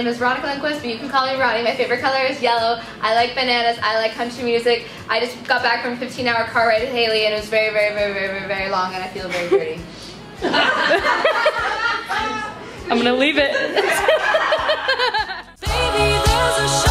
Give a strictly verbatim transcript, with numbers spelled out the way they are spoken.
is Veronica Lindquist, but you can call me Ronnie. My favorite color is yellow. I like bananas. I like country music. I just got back from a fifteen hour car ride with Haley, and it was very, very, very, very, very, very long, and I feel very dirty. I'm gonna leave it. Baby, there's a